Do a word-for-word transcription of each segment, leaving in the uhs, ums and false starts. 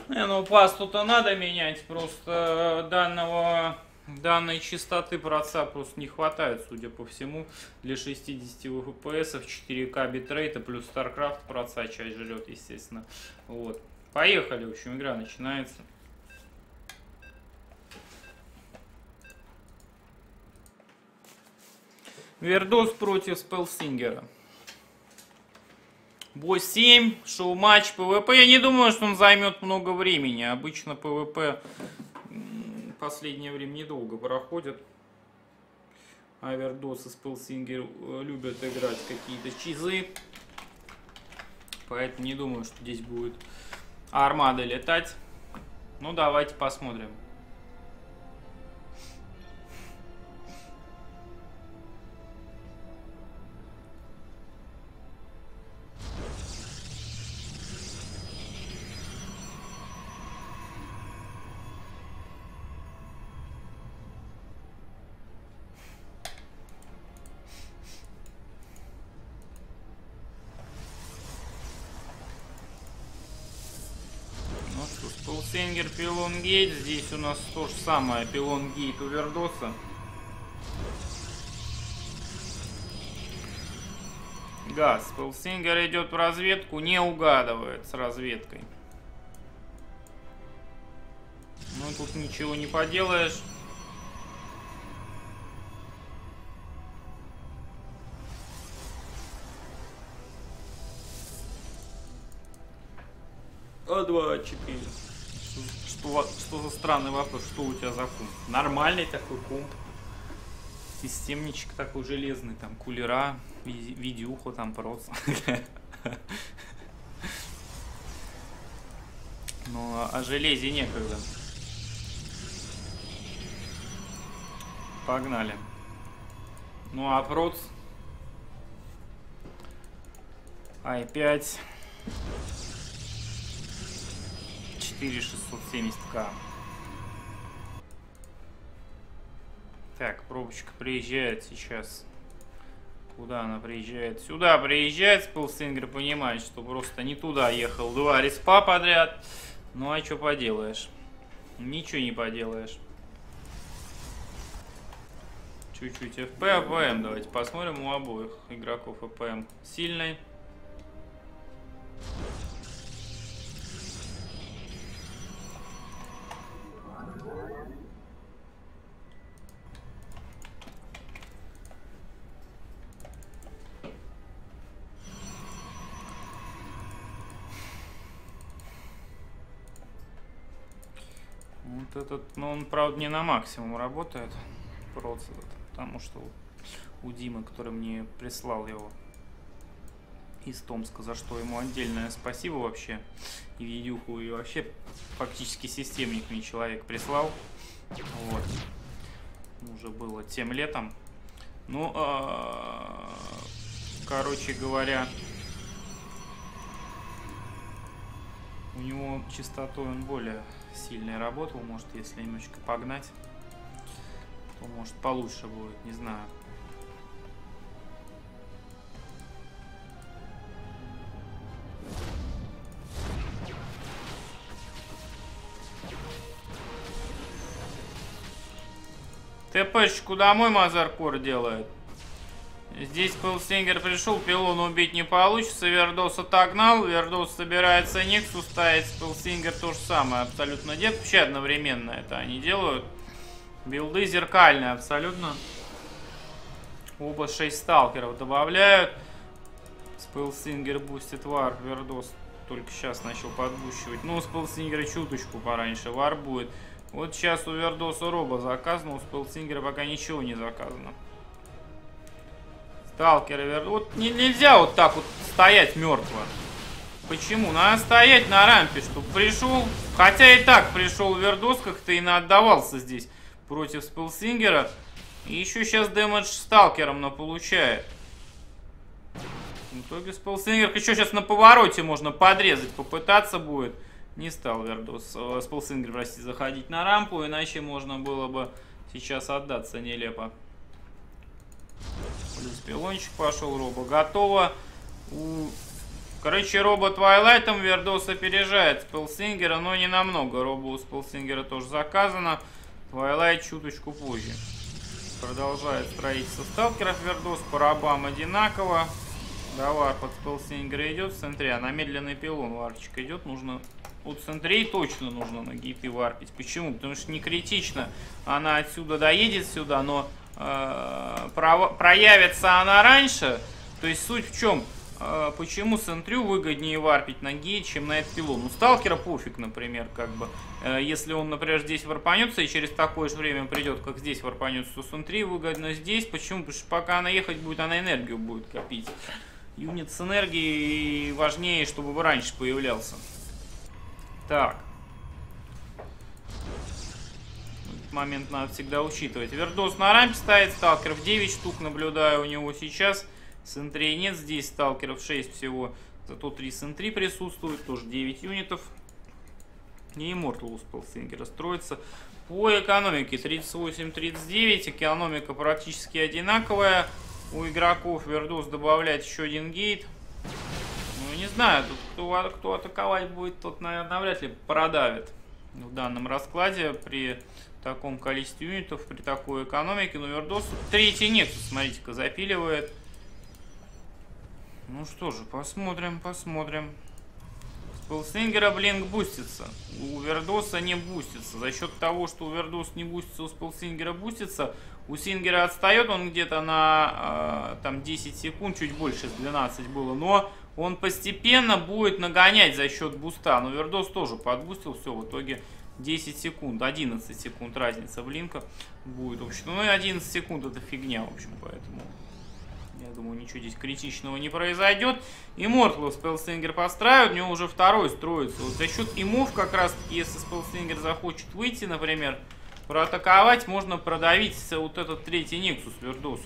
Не, ну пасту-то надо менять, просто данного, данной частоты проца просто не хватает, судя по всему, для шестидесяти эф пи эс, четыре ка битрейта, плюс StarCraft проца часть жрет, естественно. Вот. Поехали, в общем, игра начинается. Вердос против Спелсингера. Бой семь, шоу-матч, ПВП. Я не думаю, что он займет много времени. Обычно ПВП в последнее время недолго проходит. А Вердос и Спелсингер любят играть какие-то чизы. Поэтому не думаю, что здесь будет армада летать. Ну, давайте посмотрим. Спелсингер, Пилон Гейт. Здесь у нас то же самое. Пилон Гейт у Вердоса. Газ. Спелсингер идет в разведку, не угадывает с разведкой. Ну тут ничего не поделаешь. А два, а четыре. Что, что за странный вопрос? Что у тебя за комп? Нормальный такой комп. Системничек такой железный. Там кулера, видюха, там просто. Но о железе некогда. Погнали. Ну а проц ай пять четыре тысячи шестьсот семьдесят ка. Так, пробочка приезжает сейчас. Куда она приезжает? Сюда приезжает. Спелсингер понимает, что просто не туда ехал. Два респа подряд. Ну а что поделаешь? Ничего не поделаешь. Чуть-чуть эф пи, а пэ эм. Давайте посмотрим у обоих игроков. эф пи эм сильный. Вот этот, ну он, правда, не на максимум работает. Просто потому что у Димы, который мне прислал его из Томска, за что ему отдельное спасибо вообще. И видюху, и вообще фактически системник мне человек прислал. Вот. Уже было тем летом. Ну, а, короче говоря, у него частотой он более сильный работал. Может, если немножечко погнать, то может получше будет, не знаю. ТПшечку домой Мазаркор делает. Здесь Спелсингер пришел, пилона убить не получится. Вердос отогнал. Вердос собирается Никсу ставить. Спелсингер то же самое абсолютно делает. Вообще одновременно это они делают. Билды зеркальные абсолютно. Оба шесть сталкеров добавляют. Спелсингер бустит вар. Вердос только сейчас начал подбущивать. Ну, у Спелсингера чуточку пораньше вар будет. Вот сейчас у Вердоса роба заказано. У Спелсингера пока ничего не заказано. Сталкеры Вердос. Вот нельзя вот так вот стоять мертво. Почему? Надо стоять на рампе, чтобы пришел. Хотя и так пришел Вердос, как-то и наотдавался здесь против Спелсингера. И еще сейчас дэмэдж сталкером наполучает. В итоге Спелсингер еще сейчас на повороте можно подрезать, попытаться будет. Не стал Вердос, э, Спелсингер, простите, заходить на рампу, иначе можно было бы сейчас отдаться нелепо. Плюс пилончик пошел, роба готова. У Короче, робот Твайлайтом Вердос опережает Спеллсингера, но не намного. Роба у Спеллсингера тоже заказано. Твайлайт чуточку позже. Продолжает строительство сталкеров Вердос. По рабам одинаково. Да, варп от Спеллсингера идет в центре, а на медленный пилон варчик идет. Нужно... У центрей точно нужно на гейты варпить. Почему? Потому что не критично. Она отсюда доедет сюда, но э, про... проявится она раньше. То есть суть в чем? Э, почему центрю выгоднее варпить на гейт, чем на этот пилон? У сталкера пофиг, например, как бы. Э, если он, например, здесь варпанется и через такое же время придет, как здесь варпанется, то центри выгодно здесь. Почему? Потому что пока она ехать будет, она энергию будет копить. Юнит с энергией важнее, чтобы раньше появлялся. Так. Этот момент надо всегда учитывать. Вердос на рампе стоит, сталкеров девять штук наблюдаю у него сейчас. Сентрей нет, здесь сталкеров шесть всего. Зато три сентри присутствуют, тоже девять юнитов. И Immortal у Спеллсингера строится. По экономике тридцать восемь тридцать девять. Экономика практически одинаковая. У игроков Вердос добавляет еще один гейт. Ну, не знаю, тут кто, кто атаковать будет, тот, наверное, навряд ли продавит в данном раскладе при таком количестве юнитов, при такой экономике. Но Вердос третий Нексус, смотрите-ка, запиливает. Ну что же, посмотрим, посмотрим. Спеллсингера блинк бустится. У Вердоса не бустится. За счет того, что у Вердоса не бустится, у Спеллсингера бустится. У Сингера отстает он где-то на э, там десять секунд, чуть больше, двенадцать было. Но он постепенно будет нагонять за счет буста. Но Вердос тоже подбустил. Все, в итоге десять секунд, одиннадцать секунд разница блинка будет. В общем, ну и одиннадцать секунд это фигня, в общем, поэтому... Я думаю, ничего здесь критичного не произойдет. Immortal Спеллсингер постраивает, у него уже второй строится. Вот за счет имов, как раз таки, если Спеллсингер захочет выйти, например, проатаковать, можно продавить вот этот третий Нексус Вердосу.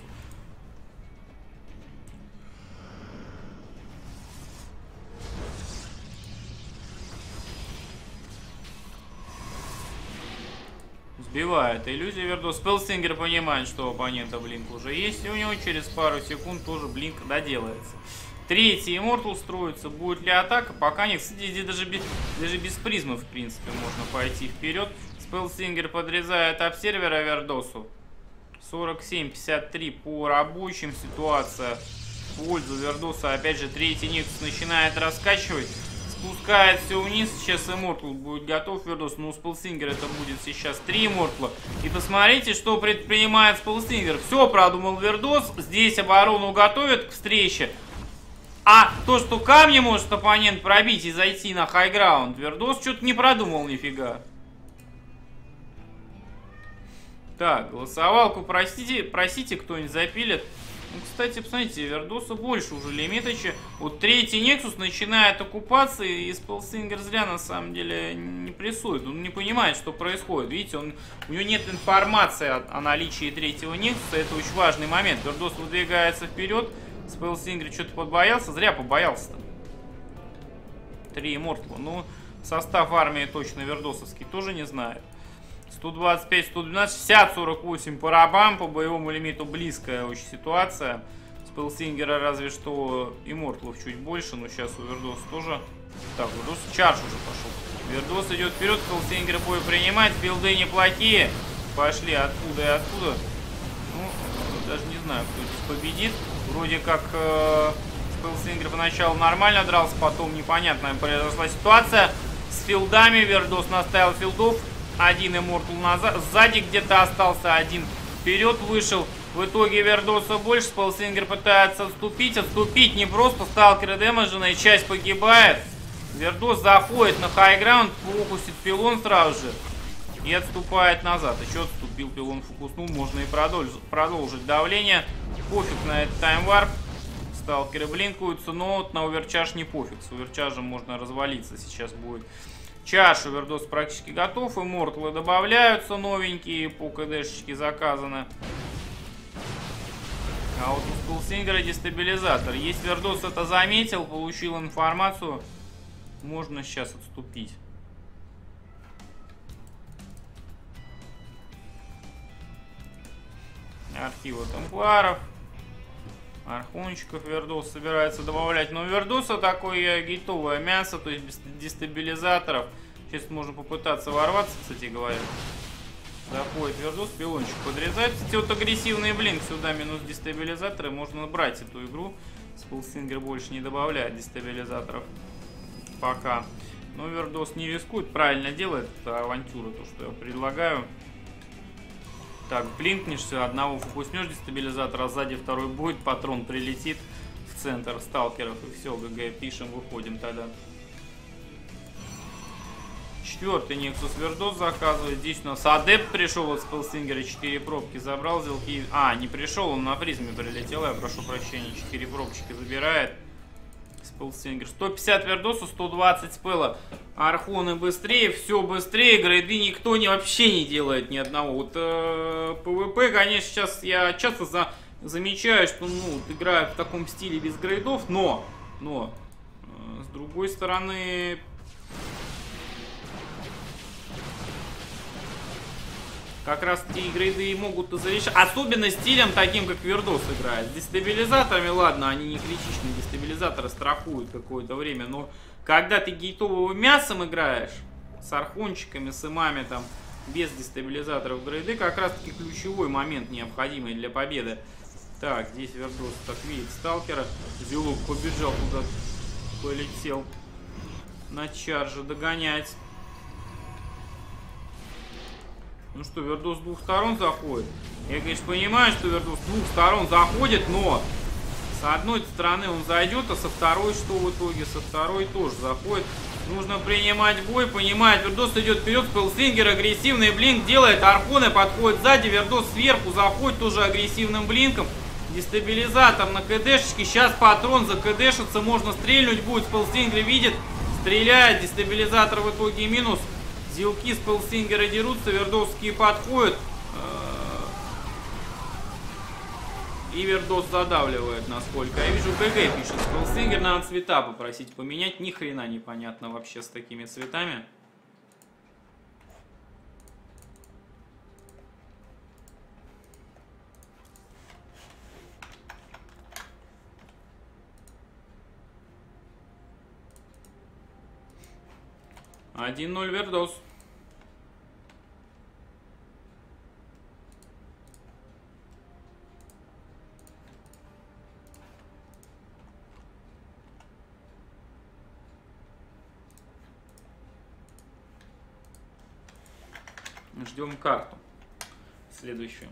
Сбивает иллюзию Вердос. Спеллсингер понимает, что у оппонента блинк уже есть, и у него через пару секунд тоже блинк доделается. Третий Immortal строится. Будет ли атака? Пока нет. Кстати, здесь даже без, даже без призмы, в принципе, можно пойти вперед. Спеллсингер подрезает обсервера Вердосу. сорок семь пятьдесят три по рабочим. Ситуация в пользу Вердоса. Опять же, третий Нексус начинает раскачивать. Спускает все вниз. Сейчас Immortal будет готов. Вердос. Но у Спеллсингера это будет сейчас три Immortal. И посмотрите, что предпринимает Спеллсингер. Все продумал Вердос. Здесь оборону готовят к встрече. А то, что камни может оппонент пробить и зайти на хайграунд, Вердос что-то не продумал нифига. Так, голосовалку простите, просите, кто-нибудь запилит. Ну, кстати, посмотрите, Вердоса больше уже лимиточи. Вот третий Нексус начинает оккупаться, и Спеллсингер зря на самом деле не прессует. Он не понимает, что происходит. Видите, он, у него нет информации о, о наличии третьего Нексуса. Это очень важный момент. Вердос выдвигается вперед. Спеллсингер что-то подбоялся. Зря побоялся-то. Три Immortal. Ну, состав армии точно вердосовский тоже не знает. сто двадцать пять сто двенадцать, шестьдесят сорок восемь по рабам, по боевому лимиту близкая очень ситуация. Спеллсингера разве что Immortal'ов чуть больше, но сейчас у Вердоса тоже. Так, Вердос чарж уже пошел. Вердос идет вперед, Спеллсингер бой принимать, билды неплохие. Пошли откуда и откуда. Ну, даже не знаю, кто здесь победит. Вроде как э, Спеллсингер поначалу нормально дрался, потом непонятная произошла ситуация. С филдами Вердос наставил филдов. Один Immortal назад, сзади где-то остался, один вперед вышел. В итоге Вердоса больше, Спеллсингер пытается отступить. Отступить не просто, сталкеры демеджены, часть погибает. Вердос заходит на хайграунд, фокусит пилон сразу же и отступает назад. Еще отступил, пилон фокуснул, можно и продолжить, продолжить давление. Пофиг на этот таймварп. Сталкеры блинкуются, но вот на оверчарж не пофиг. С оверчаржем можно развалиться сейчас будет. Чаш у Вердоса практически готов. Immortal добавляются новенькие, по КДшечке заказаны. А вот у Спеллсингера дестабилизатор. Если Вердос это заметил, получил информацию, можно сейчас отступить. Архивы темпларов. Архончиков Вердос собирается добавлять. Но у Вердоса такое гейтовое мясо, то есть без дестабилизаторов. Сейчас можно попытаться ворваться, кстати говоря. Заходит Вердос, пилончик подрезает. Кстати, вот агрессивный блинк сюда минус дестабилизаторы. Можно брать эту игру. Спелсингер больше не добавляет дестабилизаторов. Пока. Но Вердос не рискует, правильно делает. Это авантюра, то, что я предлагаю. Так, блинкнешься, одного фокуснешь дестабилизатора, а сзади второй будет, патрон прилетит в центр сталкеров, и все, ГГ, пишем, выходим тогда. Четвертый Nexus Вердос заказывает. Здесь у нас адепт пришел от Спелсингера, четыре пробки забрал, зелки. А, не пришел, он на призме прилетел, я прошу прощения, четыре пробочки забирает. Спелсингер. сто пятьдесят Вердосу, сто двадцать спела. Архоны быстрее, все быстрее. Грейды никто не, вообще не делает ни одного. Вот э, ПВП, конечно, сейчас я часто за, замечаю, что ну, вот, играю в таком стиле без грейдов, но, но э, с другой стороны, как раз те грейды и могут зарешать. Особенно стилем таким, как Вердос играет. С дестабилизаторами, ладно, они не критичны. Дестабилизаторы страхуют какое-то время. Но когда ты гейтовым мясом играешь, с архончиками, с имами, там, без дестабилизаторов грейды, как раз таки ключевой момент, необходимый для победы. Так, здесь Вердос так видит сталкера. Зелок побежал туда, полетел на чарже догонять. Ну что, Вердос с двух сторон заходит. Я, конечно, понимаю, что Вердос с двух сторон заходит, но с одной стороны он зайдет, а со второй что в итоге? Со второй тоже заходит. Нужно принимать бой, понимает. Вердос идет вперед, Спелсингер агрессивный блинк делает, архоны подходит сзади, Вердос сверху заходит тоже агрессивным блинком. Дестабилизатор на КДшечке, сейчас патрон за КДшится, можно стрельнуть будет, Спелсингер видит, стреляет, дестабилизатор в итоге минус. Зилки Спелсингера дерутся, Вердосские подходят. И Вердос задавливает, насколько я вижу. ГГ пишет. Спелсингер, надо цвета попросить поменять. Ни хрена непонятно вообще с такими цветами. один ноль Вердос. Ждем карту следующую.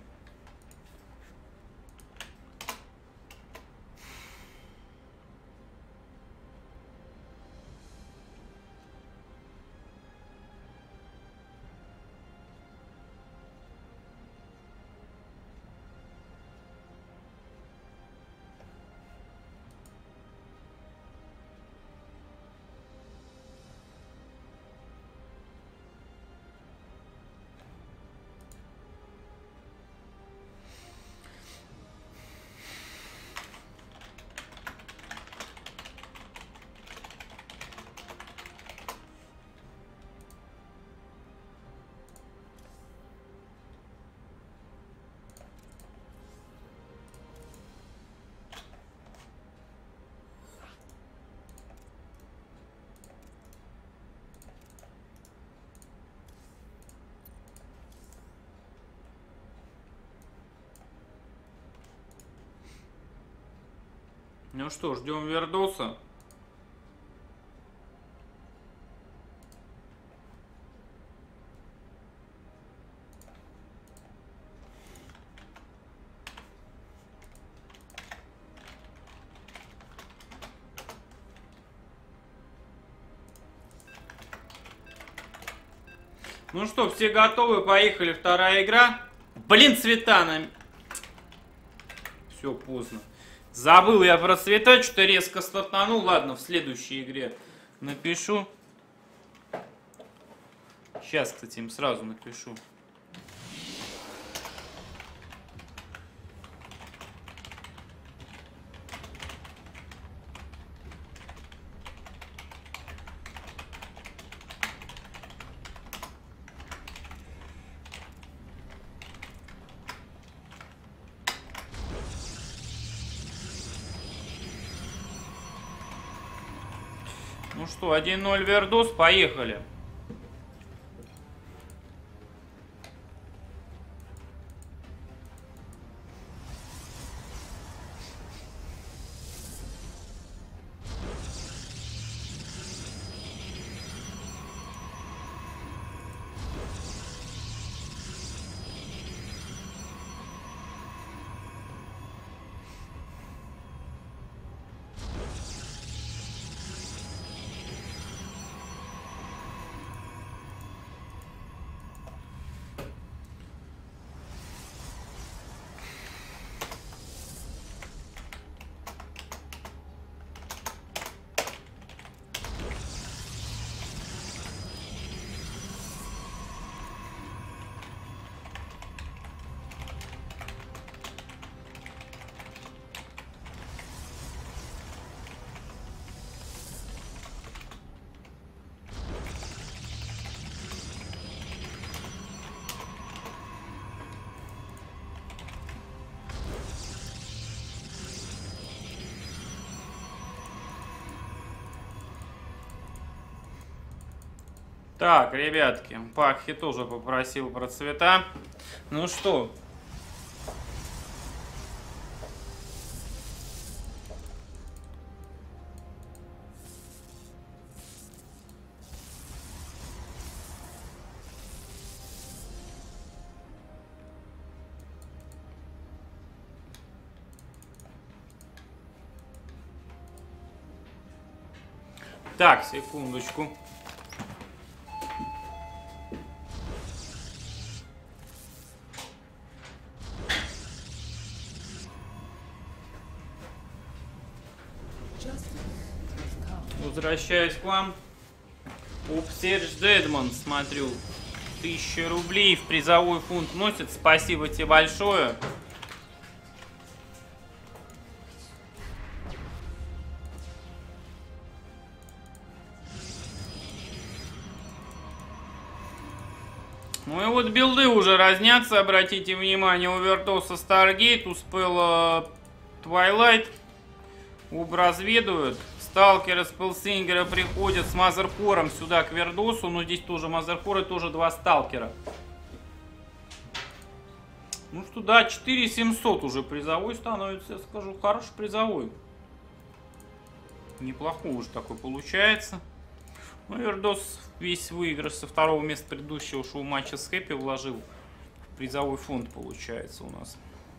Ну что, ждем Вердоса. Ну что, все готовы? Поехали. Вторая игра. Блин, цвета на... Все, поздно. Забыл я про цвета, что-то резко стартанул. Ладно, в следующей игре напишу. Сейчас, кстати, им сразу напишу. Ну что, один ноль Вердос, поехали. Так, ребятки, Пакхи тоже попросил про цвета. Ну что? Так, секундочку. Возвращаюсь к вам. Упсерж Дедман, смотрю. Тысяча рублей в призовой фонд носит. Спасибо тебе большое. Ну и вот билды уже разнятся. Обратите внимание, у Вертоса Старгейт, у Спелла Твайлайт. Уб разведывают. Сталкеры с Пелсингера приходят с Мазеркором сюда к Вердосу. Но здесь тоже Мазеркор и тоже два сталкера. Ну что, да, четыре семьсот уже призовой становится, я скажу. Хороший призовой. Неплохой уже такой получается. Ну, Вердос весь выигрыш со второго места предыдущего шоу-матча с Хэппи вложил в призовой фонд, получается, у нас.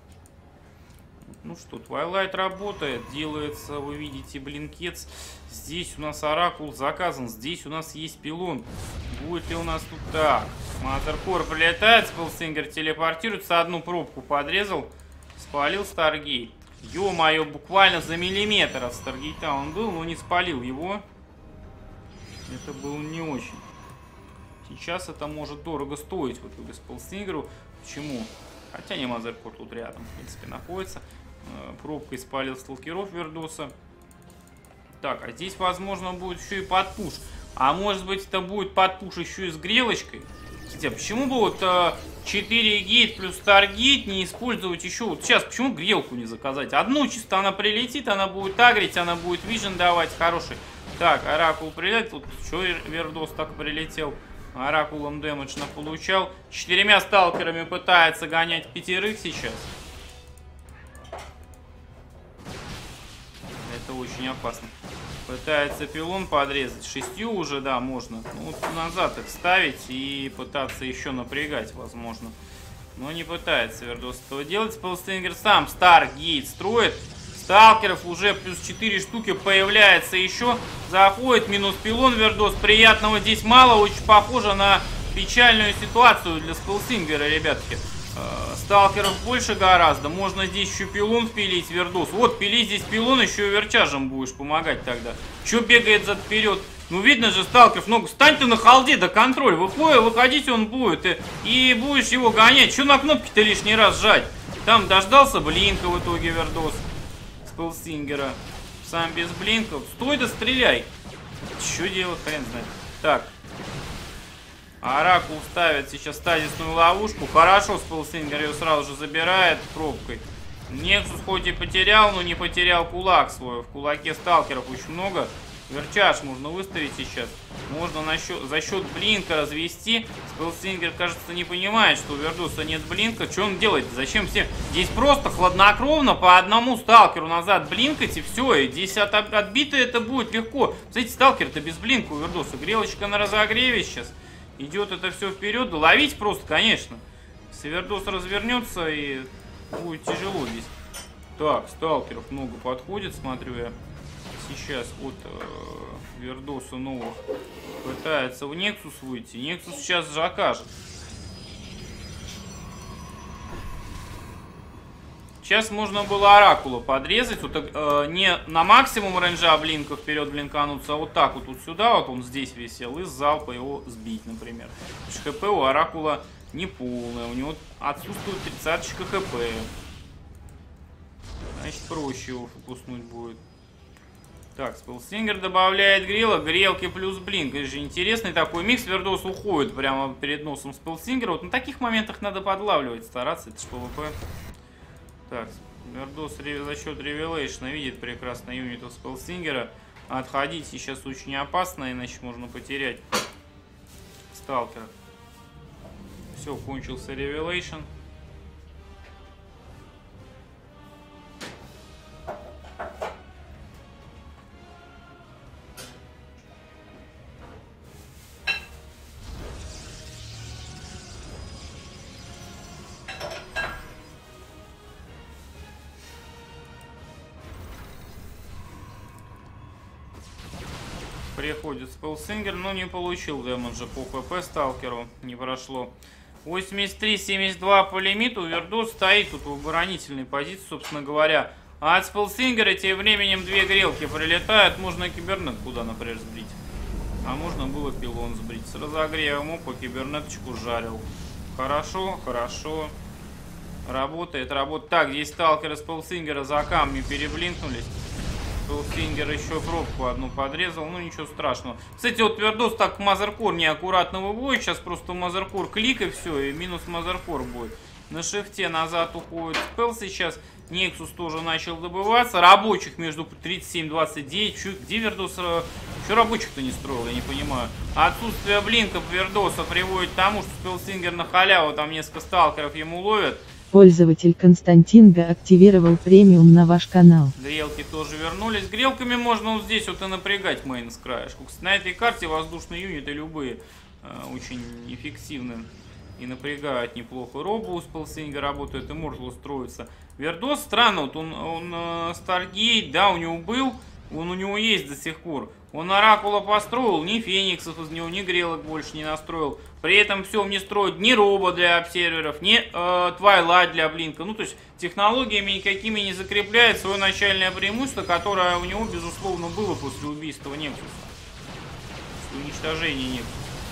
Ну что, Твайлайт работает, делается, вы видите, блинкетс. Здесь у нас Оракул заказан, здесь у нас есть пилон. Будет ли у нас тут так? Мазеркор прилетает, Спелсингер телепортируется, одну пробку подрезал, спалил Старгейт. Ё-моё, буквально за миллиметр от Старгейта он был, но не спалил его. Это было не очень. Сейчас это может дорого стоить в итоге Спелсингеру. Почему? Хотя не, Мазеркор тут рядом, в принципе, находится. Пробкой спалил сталкеров Вердоса. Так, а здесь, возможно, будет еще и подпуш. А может быть, это будет подпуш еще и с грелочкой? Кстати, а почему бы вот четыре гейт плюс Старгейт не использовать еще? Вот сейчас, почему грелку не заказать? Одну чисто она прилетит, она будет агрить, она будет вижен давать хороший. Так, Оракул прилетит. Тут что Вердос так прилетел? Оракулом дэмэдж получал. Четырьмя сталкерами пытается гонять пятерых сейчас. Это очень опасно. Пытается пилон подрезать. Шестью уже, да, можно. Ну, вот назад их ставить и пытаться еще напрягать, возможно. Но не пытается Вердос этого делать. Спелсингер сам Старгейт строит. Сталкеров уже плюс четыре штуки появляется еще. Заходит минус пилон Вердос. Приятного здесь мало. Очень похоже на печальную ситуацию для Спелсингера, ребятки. Сталкеров больше гораздо. Можно здесь еще пилон впилить, Вердос. Вот, пили здесь пилон, еще и верчажем будешь помогать тогда. Че бегает зад вперед? Ну, видно же, сталкеров много. Стань ты на холде, до контроль. Выходит, выходить он будет. И, и будешь его гонять. Че на кнопки-то лишний раз жать? Там дождался блинка в итоге Вердос. Спелсингера. Сам без блинков. Стой да стреляй. Что делать, хрен знает. Так. Оракул ставит сейчас стазисную ловушку. Хорошо, Спелсингер ее сразу же забирает пробкой. Нексус хоть и потерял, но не потерял кулак свой. В кулаке сталкеров очень много. Верчаж можно выставить сейчас. Можно на счет, за счет блинка развести. Спеллсингер, кажется, не понимает, что у Вердоса нет блинка. Что он делает? Зачем все? Здесь просто хладнокровно по одному сталкеру назад блинкать и все. И здесь от, отбито это будет легко. Смотрите, сталкер-то без блинка у Вердоса. Грелочка на разогреве сейчас. Идет это все вперед. Да ловить просто, конечно. Если Вердос развернется, и будет тяжело здесь. Так, сталкеров много подходит, смотрю я. Сейчас от э, Вердоса новых пытается в Нексус выйти. Нексус сейчас же окажет. Сейчас можно было Оракула подрезать. Вот, э, не на максимум рейнджа блинка вперед блинкануться, а вот так вот, вот сюда, вот он здесь висел, и с залпа его сбить, например. ХП у Оракула не полное, у него отсутствует тридцаточка хп. Значит, проще его фокуснуть будет. Так, Спеллсингер добавляет грела, грелки плюс блинк. Это же интересный такой микс. Вердос уходит прямо перед носом Спеллсингера. Вот на таких моментах надо подлавливать, стараться. Это ж ПВП. Так, Вердос за счет ревелейшна видит прекрасно юнитов Спеллсингера. Отходить сейчас очень опасно, иначе можно потерять сталкера. Все, кончился ревелейшн. Приходит Спеллсингер, но не получил дэмэджа по ХП сталкеру, не прошло. восемьдесят три семьдесят два по лимиту, Вердос стоит тут в оборонительной позиции, собственно говоря. А от Спеллсингера тем временем две грелки прилетают, можно кибернет куда, например, сбрить. А можно было пилон сбрить. С разогревом опа, кибернеточку жарил. Хорошо, хорошо. Работает, работает. Так, здесь сталкеры Спеллсингера за камни переблинкнулись. Спеллсингер еще пробку одну подрезал, ну ничего страшного. Кстати, вот Вердос так Мазеркор неаккуратно выводит, сейчас просто Мазеркор клик и все, и минус Мазеркор будет. На шифте назад уходит Спелл сейчас, Нексус тоже начал добываться, рабочих между тридцать семь двадцать девять, Чё, где Вердос, что рабочих-то не строил, я не понимаю. Отсутствие блинков Вердоса приводит к тому, что Спеллсингер на халяву, там несколько сталкеров ему ловят. Пользователь Константинга активировал премиум на ваш канал. Грелки тоже вернулись. Грелками можно вот здесь вот и напрягать мейн с краешку. На этой карте воздушные юниты любые э, очень эффективны и напрягают неплохо. Робо у Спеллсингера работает, Immortal строится. Вердос странно, вот он, он э, Старгейт, да, у него был, он у него есть до сих пор. Он Оракула построил, ни Фениксов из него, ни грелок больше не настроил. При этом все не строит ни Робо для обсерверов, ни э, Твайлайт для блинка. Ну, то есть технологиями никакими не закрепляет свое начальное преимущество, которое у него, безусловно, было после убийства Нексуса. После уничтожения Нексуса.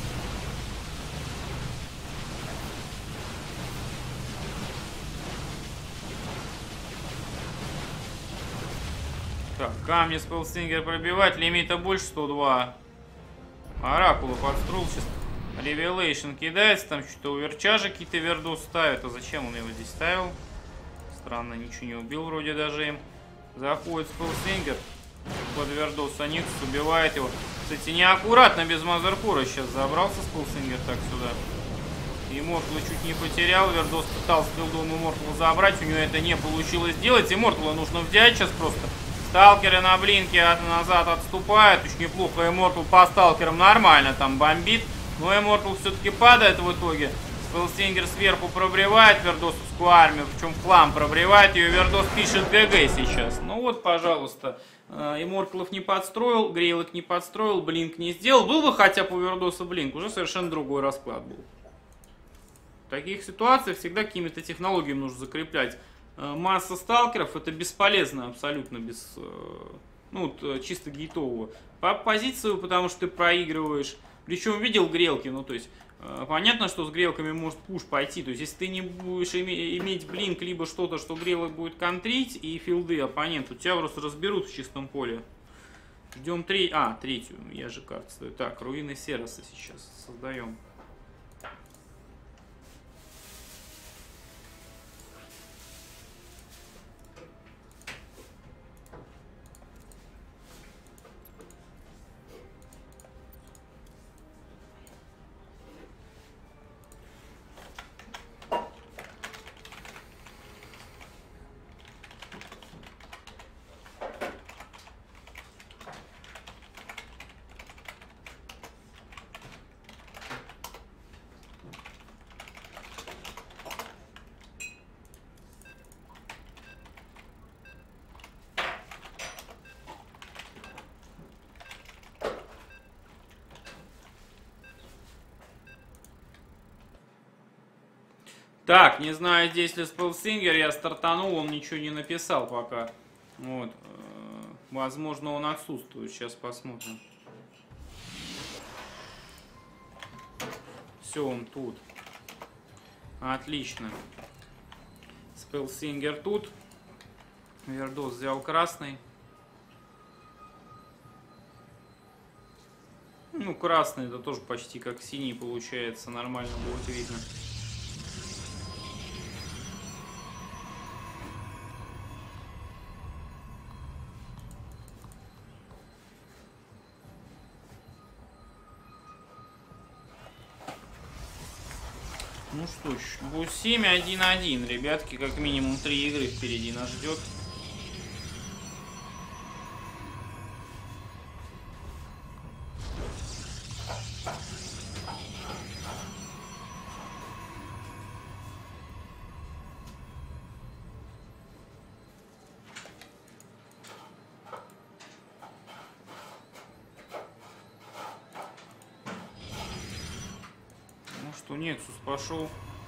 Так, камни Спеллсингер пробивать, лимита больше сто два. Оракула подстроил сейчас. Ревелейшн кидается, там что-то у Верчажа какие-то Вердос ставят. А зачем он его здесь ставил? Странно, ничего не убил вроде даже им. Заходит Спеллсингер под Вердоса, Никс убивает его. Кстати, неаккуратно без Мазеркора сейчас забрался Спеллсингер так сюда. Immortal чуть не потерял, Вердос пытался билдом Immortal забрать, у него это не получилось сделать. Immortal нужно взять сейчас просто. Сталкеры на блинке от, назад отступают, очень неплохо. Immortal по сталкерам нормально там бомбит. Но Immortal все-таки падает в итоге. Спеллсингер сверху пробревает Вердосовскую армию, причем в хлам пробревает ее. Вердос пишет ГГ сейчас. Ну вот, пожалуйста. Immortal'ов не подстроил, грейлок не подстроил, блинк не сделал. Был бы хотя бы у Вердоса блинк, уже совершенно другой расклад был. В таких ситуациях всегда какими-то технологиями нужно закреплять. Масса сталкеров это бесполезно абсолютно без, ну, чисто гейтового. По позицию, потому что ты проигрываешь. Причем видел грелки, ну то есть понятно, что с грелками может пуш пойти. То есть если ты не будешь име иметь блинк, либо что-то, что грелок будет контрить и филды оппоненту, тебя просто разберут в чистом поле. Ждем три, а, третью, я же карту стою. Так, руины Сероса сейчас создаем. Так, не знаю, здесь ли Спелсингер, я стартанул, он ничего не написал пока. Вот. Возможно, он отсутствует, сейчас посмотрим. Все, он тут. Отлично. Спелсингер тут. Вердос взял красный. Ну, красный это тоже почти как синий получается. Нормально будет видно. Ну что ж, будет семь один один, ребятки, как минимум три игры впереди нас ждет. Что Нексус пошел.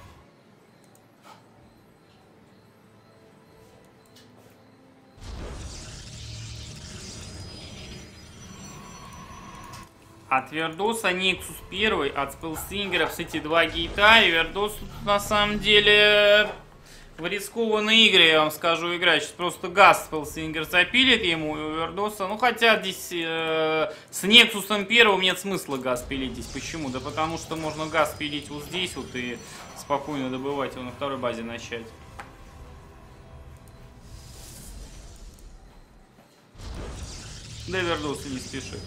От Вердоса Нексус первый, от Спелсингера, кстати, два гейта. И Вердос тут на самом деле в рискованные игры, я вам скажу, играть. Сейчас просто газ Спелсингер запилит ему, и у Вердоса. Ну, хотя здесь э, с Нексусом первым нет смысла газ пилить здесь. Почему? Да потому что можно газ пилить вот здесь вот и спокойно добывать его на второй базе начать. Да, Вердос не спешит.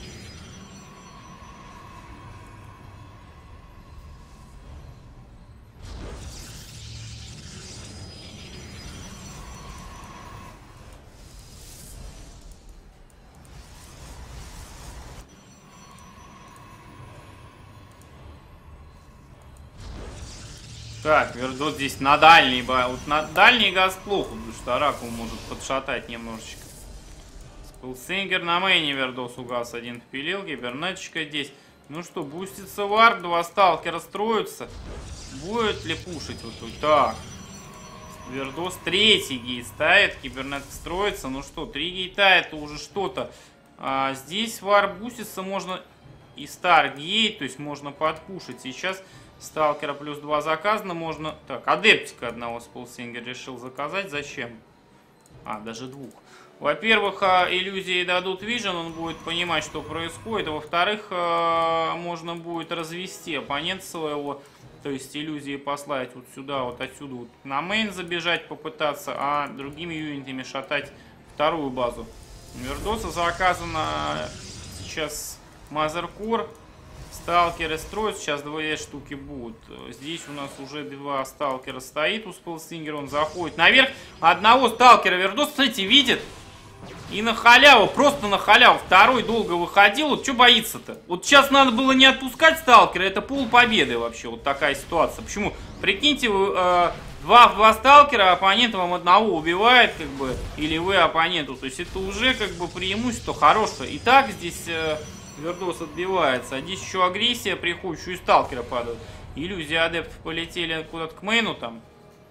Так, Вердос здесь на дальний, вот на дальний газ плохо, потому что Оракул может подшатать немножечко. Спелсингер на мейне, Вердос угас один впилил, кибернетчика здесь. Ну что, бустится варп, два сталкера строятся. Будет ли пушить вот тут? Так. Вердос третий гейт ставит, кибернетик строится. Ну что, три гейта это уже что-то. А здесь варп бустится, можно и стар гейт, то есть можно подпушить. Сейчас сталкера плюс два заказано, можно... Так, адептика одного Спелсингер решил заказать. Зачем? А, даже двух. Во-первых, иллюзии дадут вижен, он будет понимать, что происходит. А во-вторых, можно будет развести оппонента своего. То есть иллюзии послать вот сюда, вот отсюда вот на мейн забежать, попытаться, а другими юнитами шатать вторую базу. У Вердоса заказано сейчас Мазеркор. Сталкеры строят, сейчас две штуки будут. Здесь у нас уже два сталкера стоит у Спелсингера, он заходит наверх. Одного сталкера Вердос, кстати, видит. И на халяву, просто на халяву. Второй долго выходил. Вот что боится-то? Вот сейчас надо было не отпускать сталкера, это пол победы вообще. Вот такая ситуация. Почему? Прикиньте, вы, э, два, два сталкера, оппонент вам одного убивает, как бы, или вы оппоненту. То есть это уже как бы преимущество хорошее. И так здесь... Э, Вердос отбивается. А здесь еще агрессия приходит, еще и сталкера падают. Иллюзии адептов полетели куда-то к мейну там.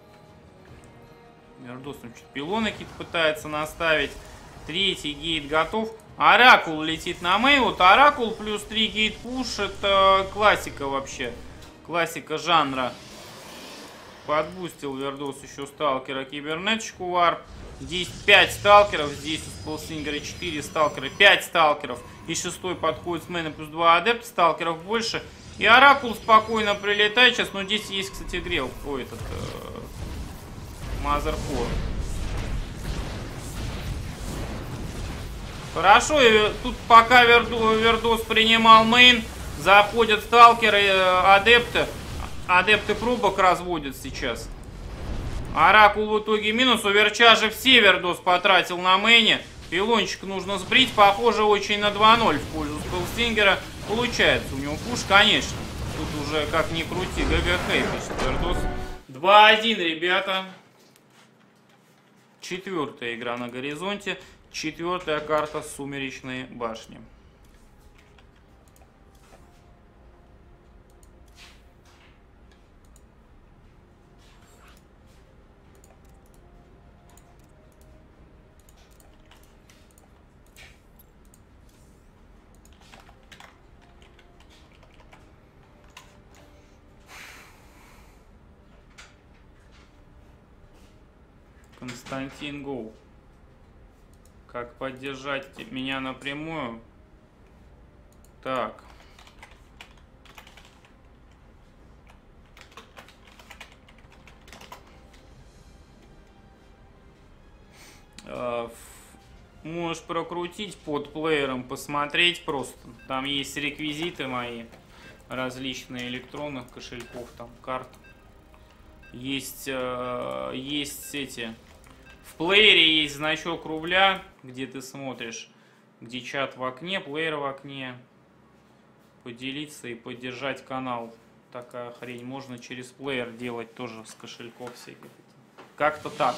Вердос там чуть пилоны какие-то пытается наставить. Третий гейт готов. Оракул летит на мейн. Вот Оракул плюс три гейт пуш. Это классика вообще. Классика жанра. Подбустил Вердос еще сталкера кибернетчику варп. Здесь пять сталкеров, здесь у Спелсингера четыре сталкера, пять сталкеров. И шестой подходит с мейна плюс два адепта, сталкеров больше. И Оракул спокойно прилетает сейчас. Но здесь есть, кстати, грел. Ой, этот... Э, Мазеркор. Хорошо, и тут пока Вердос принимал мейн, заходят сталкеры, э, адепты. Адепты пробок разводят сейчас. Оракул в итоге минус. У Верча же все Вердос потратил на мейне. Пилончик нужно сбрить. Похоже, очень на два ноль в пользу Спелсингера. Получается у него пуш, конечно. Тут уже как ни крути. ГГХ пишет Вердос. два один, ребята. Четвертая игра на горизонте. Четвертая карта Сумеречные башни. Константин Гоу. Как поддержать меня напрямую? Так. Э, можешь прокрутить под плеером, посмотреть просто. Там есть реквизиты мои различные электронных кошельков, там карт. Есть, э, есть эти. В плеере есть значок рубля, где ты смотришь, где чат в окне, плеер в окне. Поделиться и поддержать канал. Такая хрень. Можно через плеер делать тоже с кошельков всяких. Как-то так.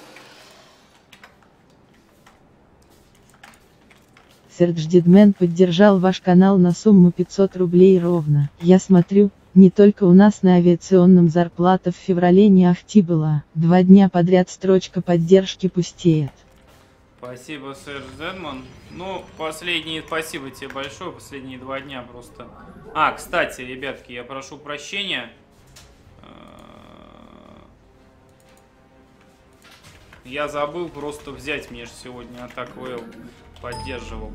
Сердж Дидмен поддержал ваш канал на сумму пятьсот рублей ровно. Я смотрю, не только у нас на авиационном зарплата в феврале не ахти была. Два дня подряд строчка поддержки пустеет. Спасибо, Серж Дедман. Ну, последние, спасибо тебе большое, последние два дня просто. А, кстати, ребятки, я прошу прощения. Я забыл просто взять, мне же сегодня Атак ВЛ поддерживал.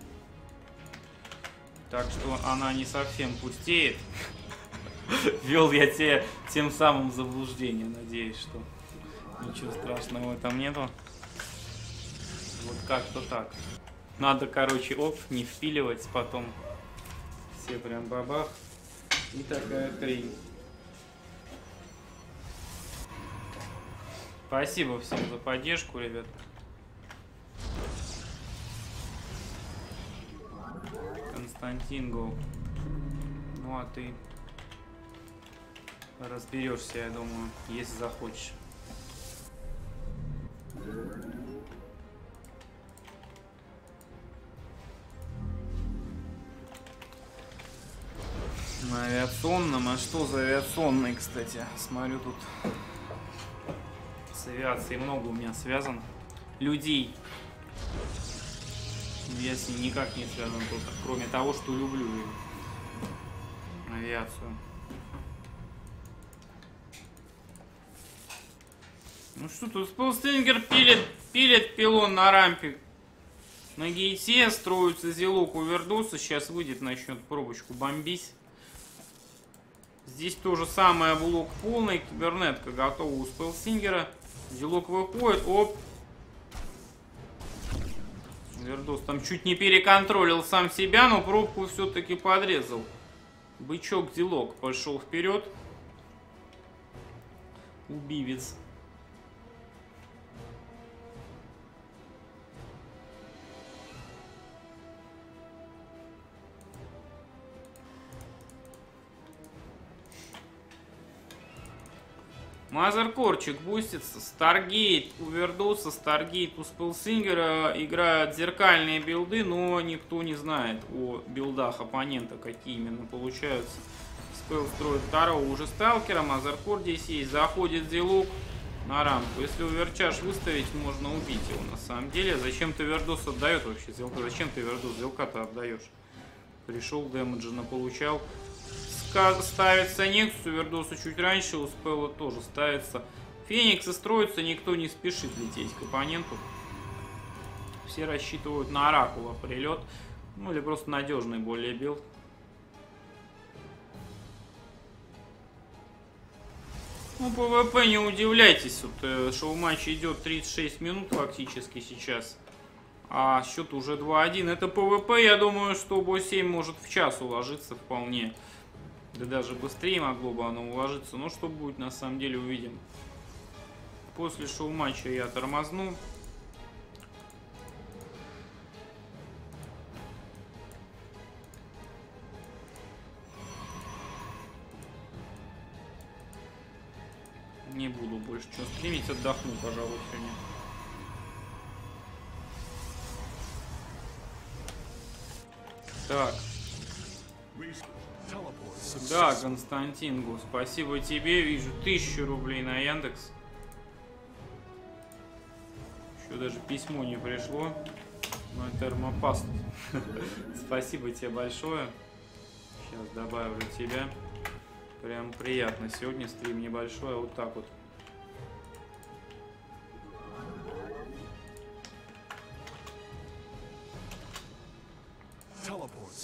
Так что она не совсем пустеет. Ввел я тебя тем самым в заблуждение, надеюсь, что ничего страшного в этом нету. Вот как-то так. Надо, короче, оп, не впиливать потом. Все прям бабах. И такая хрень. Спасибо всем за поддержку, ребят. Константин Гоу. Ну а ты разберешься, я думаю, если захочешь. На авиационном, а что за авиационный, кстати? Смотрю, тут с авиацией много у меня связано. Людей. Я с ней никак не связан, только, кроме того, что люблю авиацию. Ну что тут, Спелстингер пилит, пилит пилон на рампе. На гейте строится зелок у Вердоса. Сейчас выйдет, начнет пробочку бомбить. Здесь то же самое, блок полный. Кибернетка готова у Спелстингера. Зелок выходит, оп. Вердос там чуть не переконтролил сам себя, но пробку все-таки подрезал. Бычок Зелок пошел вперед. Убивец. Мазеркорчик бустится. Старгейт у Вердоса, Старгейт у Спелсингера. Играют зеркальные билды, но никто не знает о билдах оппонента, какие именно получаются. Спел строит второго уже сталкера. Мазеркор здесь есть. Заходит Зелок на рамку. Если уверчаш выставить, можно убить его на самом деле. Зачем ты Вердос отдает вообще? Зелка? Зачем ты Вердос? Зелка-то отдаешь. Пришел, дэмэджа наполучал. Ставится Нексус, у Вердоса чуть раньше, у Спелла тоже ставится. Фениксы строятся, никто не спешит лететь к оппоненту. Все рассчитывают на Оракула прилет. Ну или просто надежный более билд. Ну, ПВП не удивляйтесь, вот шоу-матч идет тридцать шесть минут фактически сейчас. А счет уже два один. Это ПВП, я думаю, что бой семь может в час уложиться вполне. Да даже быстрее могло бы оно уложиться. Но что будет, на самом деле, увидим. После шоу-матча я тормозну. Не буду больше что стримить, отдохну, пожалуй, сегодня. Так. Да, Константин Гу, спасибо тебе. Вижу тысячу рублей на Яндекс. Еще даже письмо не пришло. Мой термопаст. Спасибо тебе большое. Сейчас добавлю тебя. Прям приятно. Сегодня стрим небольшой, а вот так вот.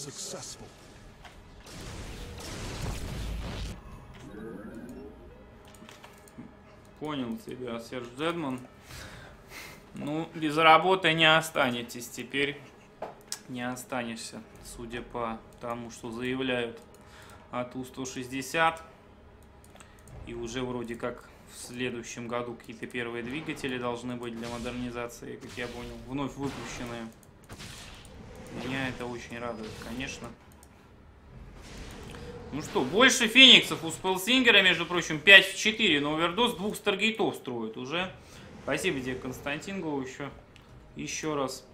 Понял тебя, Серж Дедман. Ну, без работы не останетесь теперь. Не останешься, судя по тому, что заявляют от У сто шестьдесят. И уже вроде как в следующем году какие-то первые двигатели должны быть для модернизации, как я понял, вновь выпущенные. Меня это очень радует, конечно. Ну что, больше фениксов у Спелсингера, между прочим, пять в четыре, но овердос двух старгейтов строит уже. Спасибо тебе, Константин Гоу, еще, еще раз.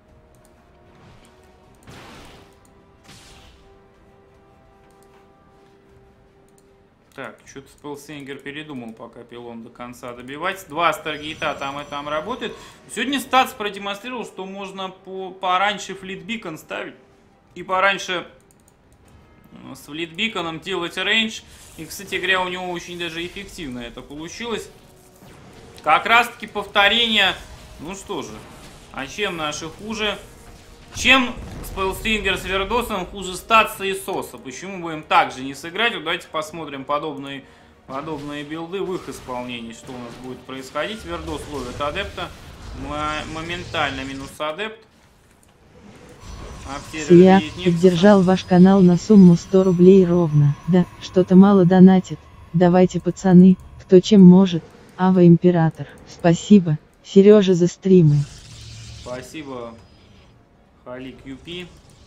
Так, что-то Спелсингер передумал пока пилон до конца добивать. Два старгейта там и там работает. Сегодня статс продемонстрировал, что можно по пораньше флитбикон ставить. И пораньше с флитбиконом делать рейндж. И, кстати говоря, у него очень даже эффективно это получилось. Как раз таки повторение. Ну что же, а чем наши хуже? Чем Спелсингер с Вердосом хуже статса и соса? Почему бы им также не сыграть? Вот давайте посмотрим подобные, подобные билды в их исполнении. Что у нас будет происходить? Вердос ловит адепта. Моментально минус адепт. Я поддержал ваш канал на сумму сто рублей ровно. Да, что-то мало донатит. Давайте, пацаны, кто чем может. Ава Император. Спасибо, Сережа, за стримы. Спасибо, Халик Юпи.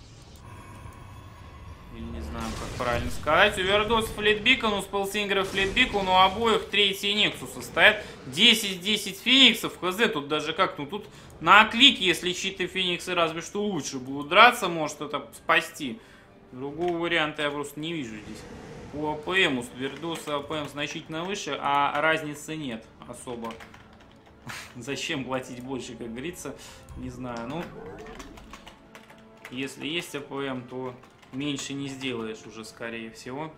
Или не знаю, как правильно сказать. У Вердос флитбикон, у Спелсингера флитбикон, у обоих третий Нексуса стоят. десять десять фениксов. Хз, тут даже как, ну тут на клик, если чьи-то фениксы разве что лучше будут драться, может это спасти. Другого варианта я просто не вижу здесь. По АПМ у Вердоса АПМ значительно выше, а разницы нет особо. Зачем платить больше, как говорится, не знаю. Ну, если есть АПМ, то меньше не сделаешь уже, скорее всего.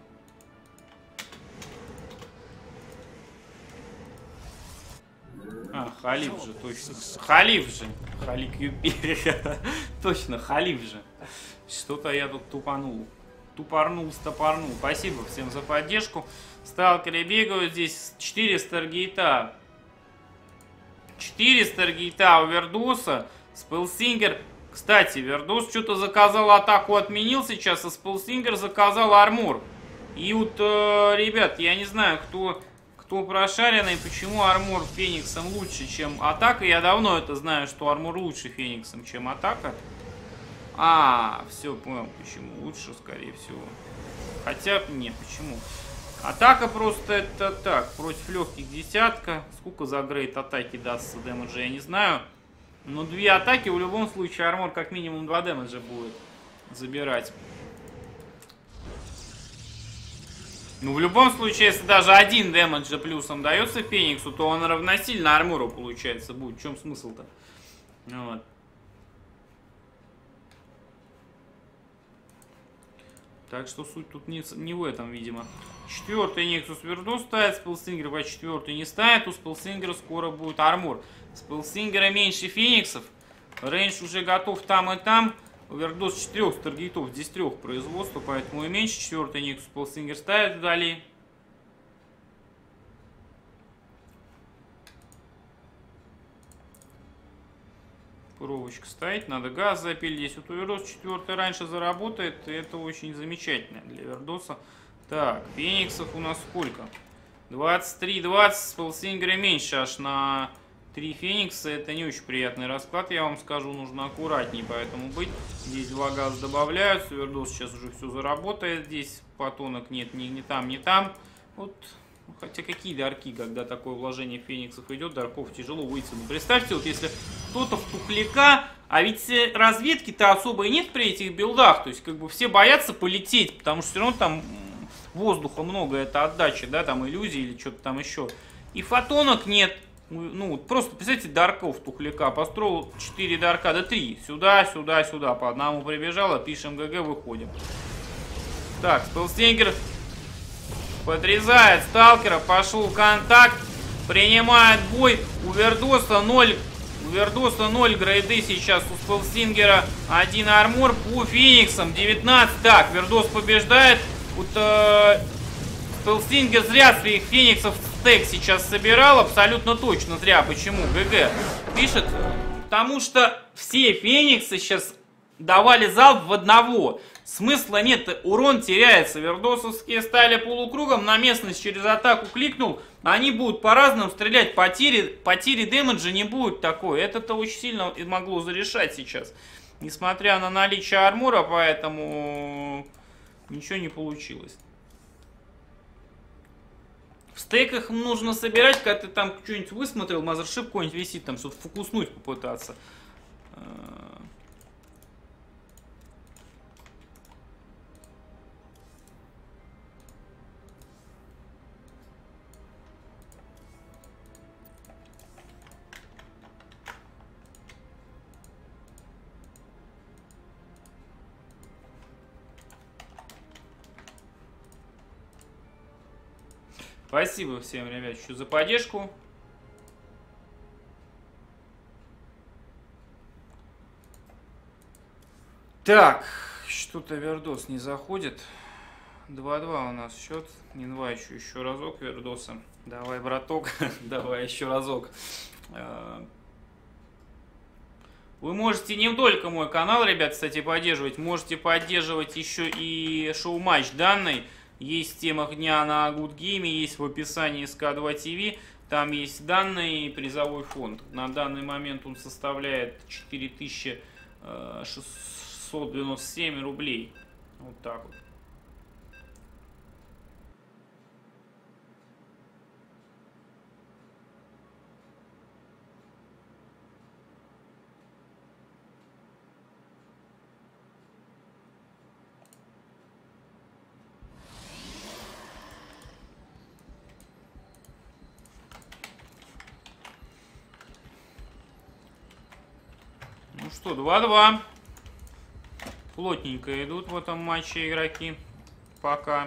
А, Халиф же, точно. Халиф же. Халик Юпи. Точно, Халиф же. Что-то я тут тупанул. Тупорнул, стопорнул. Спасибо всем за поддержку. Сталкеры бегают здесь. четыре старгейта. четыре старгейта у Вердоса. Спелсингер. Кстати, Вердос что-то заказал атаку, отменил сейчас, а Спелсингер заказал армор. И вот, э, ребят, я не знаю, кто, кто прошаренный, почему армор Фениксом лучше, чем атака. Я давно это знаю, что армор лучше Фениксом, чем атака. А, все, понял, почему лучше, скорее всего. Хотя, нет, почему? Атака просто это так, против легких десятка. Сколько за грейд атаки дастся дэмэджа, я не знаю. Но две атаки в любом случае армор как минимум два дэмэджа будет забирать. Ну, в любом случае, если даже один дэмэджа плюсом дается Фениксу, то он равносильно армору, получается, будет. В чем смысл-то? Вот. Так что суть тут не, не в этом, видимо. Четвертый Нексус Вердос ставит, Спелсингер по четвертый не ставит. У Спелсингера скоро будет армор. Спелсингера меньше фениксов. Рейндж уже готов там и там. У Вердос четырех старгейтов, здесь трех производства, поэтому и меньше. Четвертый Нексус Спелсингер ставит вдали. Пуровочка стоит, надо газ запилить. Здесь вот у Вердос четвертый раньше заработает, и это очень замечательно для Вердоса. Так, фениксов у нас сколько? двадцать три двадцать, Спелсингера меньше аж на три феникса. Это не очень приятный расклад, я вам скажу, нужно аккуратнее поэтому быть. Здесь два газа добавляются, Вердос сейчас уже все заработает. Здесь патонок нет ни, ни там, ни там. Вот. Хотя какие дарки, когда такое вложение фениксов идет, дарков тяжело выйти. Ну, представьте, вот если кто-то в тухляка, а ведь разведки-то особо и нет при этих билдах, то есть как бы все боятся полететь, потому что все равно там воздуха много, это отдача, да, там иллюзии или что-то там еще. И фотонок нет, ну просто представьте, дарков тухляка, построил четыре дарка, да три, сюда, сюда, сюда, по одному прибежало, пишем ГГ, выходим. Так, Спелсингер подрезает сталкера, пошел контакт, принимает бой, у Вердоса ноль Вердоса ноль грейды сейчас у Спелсингера. Один армор по Фениксам. девятнадцать. Так, Вердос побеждает. Вот э, Спелсингер зря своих Фениксов в стек сейчас собирал. Абсолютно точно зря. Почему? ГГ пишет. Потому что все Фениксы сейчас давали залп в одного. Смысла нет, урон теряется. Вердосовские стали полукругом, на местность через атаку кликнул. Они будут по-разному стрелять. Потери, потери дэмэджа не будет такой. Это-то очень сильно могло зарешать сейчас. Несмотря на наличие армора, поэтому ничего не получилось. В стейках нужно собирать, когда ты там что-нибудь высмотрел, мазершип какой-нибудь висит, там что-то фокуснуть попытаться. Спасибо всем, ребят, еще за поддержку. Так, что-то Вердос не заходит. два-два у нас счет. Не инвайчу еще разок Вердоса. Давай, браток, давай еще разок. Вы можете не только мой канал, ребят, кстати, поддерживать. Можете поддерживать еще и шоу-матч данный. Есть в темах дня на Good Game, есть в описании эс ка два ти ви. Там есть данный призовой фонд. На данный момент он составляет четыре тысячи шестьсот девяносто семь рублей. Вот так вот. Ну что, два-два. Плотненько идут в этом матче игроки. Пока.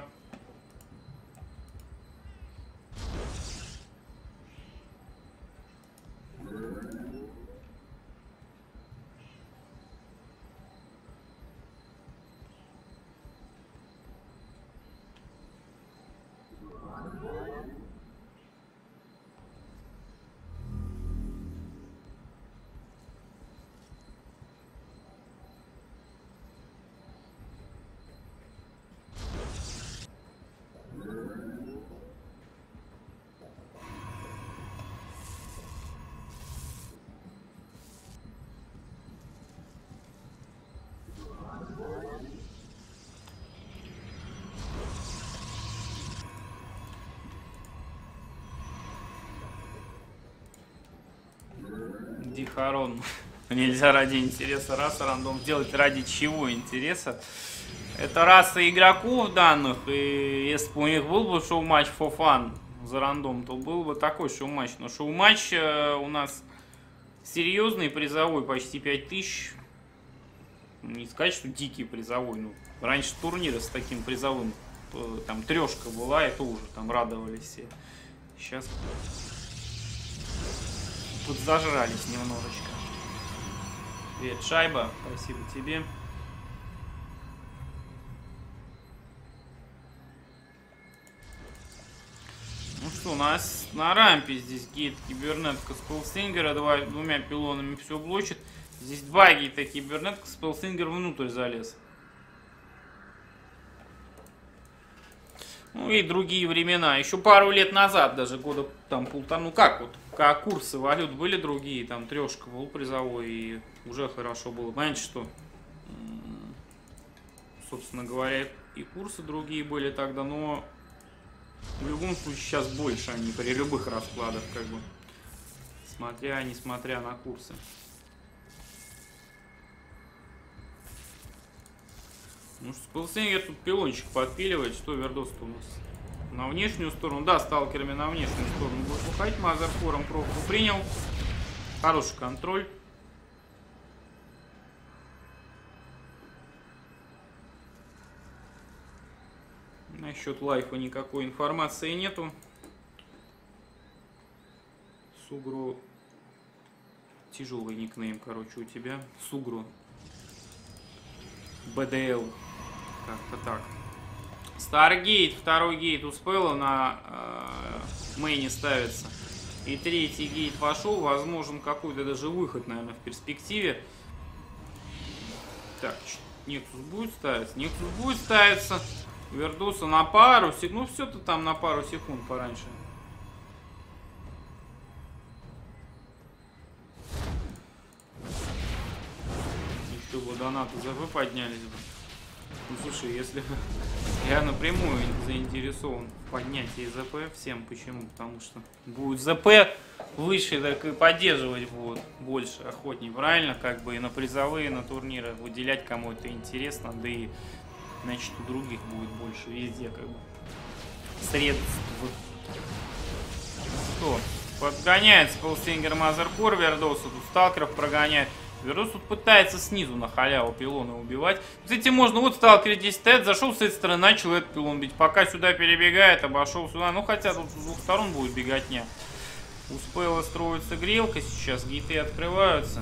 Дихарон. Нельзя ради интереса раса рандом сделать. Ради чего интереса? Это раса игроков данных. И если бы у них был бы шоу-матч for fun за рандом, то был бы такой шоу-матч. Но шоу-матч у нас серьезный, призовой, почти пять тысяч. Не сказать, что дикий призовой. Ну, раньше турниры с таким призовым, там трешка была, и тоже там радовались все. Сейчас тут зажрались немножечко. Привет, Шайба, спасибо тебе. Ну что, у нас на рампе здесь гейт кибернетка Спелсингера, два, двумя пилонами все блочит. Здесь два гейта кибернетка, Спелсингер внутрь залез. Ну и другие времена. Еще пару лет назад, даже года там полтора, ну как вот, как курсы валют были другие, там трешка был призовой, и уже хорошо было. Понимаете, что, собственно говоря, и курсы другие были тогда, но в любом случае сейчас больше они при любых раскладах, как бы, смотря, несмотря на курсы. Ну что, Спелсингер тут пилончик подпиливает. Что Вердос-то у нас? На внешнюю сторону. Да, сталкерами на внешнюю сторону будет уходить. Мазерфором пробку принял. Хороший контроль. Насчет лайфа никакой информации нету. Сугро Тяжелый никнейм, короче, у тебя. Сугру. БДЛ. Как-то так. Старгейт, второй гейт у Спелла на э, мейне ставится. И третий гейт пошел. Возможен какой-то даже выход, наверное, в перспективе. Так, Нексус будет ставиться. Нексус будет ставиться. Вердоса на пару секунд. Ну, все-то там на пару секунд пораньше. Еще бы донаты ЗП поднялись бы. Ну, слушай, если я напрямую заинтересован в поднятии ЗП всем, почему? Потому что будет ЗП выше, так и поддерживать будут больше охотней, правильно? Как бы и на призовые, на турниры выделять кому это интересно, да и, значит, у других будет больше везде, как бы, средств. Что? Подгоняет Spellslinger Mothercore Вердоса, тут сталкеров прогоняет. Вердос тут пытается снизу на халяву пилона убивать. Кстати, можно, вот сталкер здесь стоит, зашел с этой стороны, начал этот пилон бить. Пока сюда перебегает, обошел сюда. Ну, хотя тут с двух сторон будет беготня. У Спелла строится грелка сейчас, гейты открываются.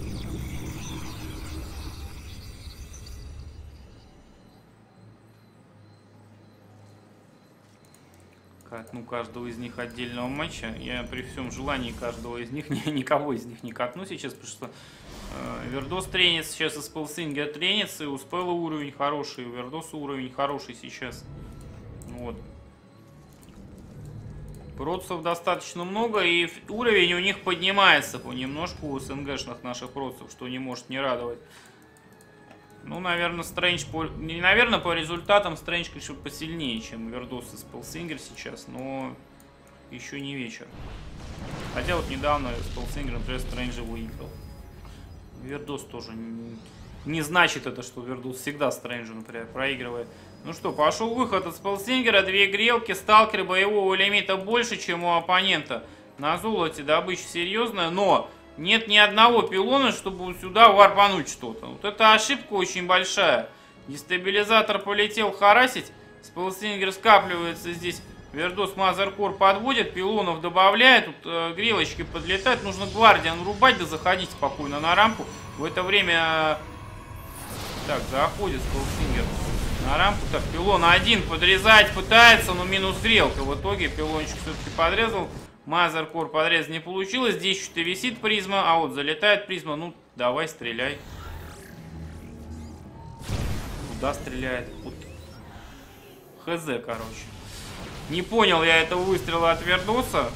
Ну, каждого из них отдельного матча. Я при всем желании каждого из них, никого из них не катну сейчас, потому что э, Вердос тренится сейчас, и Spellslinger тренится, и у Спелла уровень хороший, и у Вердоса уровень хороший сейчас. Вот. Процессов достаточно много, и уровень у них поднимается понемножку у СНГшных наших процессов, что не может не радовать. Ну, наверное, Стрэндж по... Не, наверное, по результатам Стрэндж, конечно, посильнее, чем Вердос и Spellslinger сейчас, но еще не вечер. Хотя вот недавно Spellslinger, например, Стрэнджа выиграл. Вердос тоже не... не значит это, что Вердос всегда Стрэнджа, например, проигрывает. Ну что, пошел выход от Spellslinger, две грелки, сталкеры боевого лимита больше, чем у оппонента. На золоте добыча серьезная, но... Нет ни одного пилона, чтобы сюда варпануть что-то. Вот это ошибка очень большая. Дестабилизатор полетел харасить. Spellslinger скапливается здесь. Вердос Mothercore подводит. Пилонов добавляет. Тут э, грелочки подлетают. Нужно гвардиан рубать. Да заходить спокойно на рампу. В это время... Так, заходит Spellslinger на рампу. Так, пилон один подрезать пытается. Но минус грелка. В итоге пилончик все-таки подрезал. Mothercore подрез не получилось. Здесь что-то висит призма. А вот залетает призма. Ну, давай, стреляй. Куда стреляет? Вот. Хз, короче. Не понял я этого выстрела от Вердоса.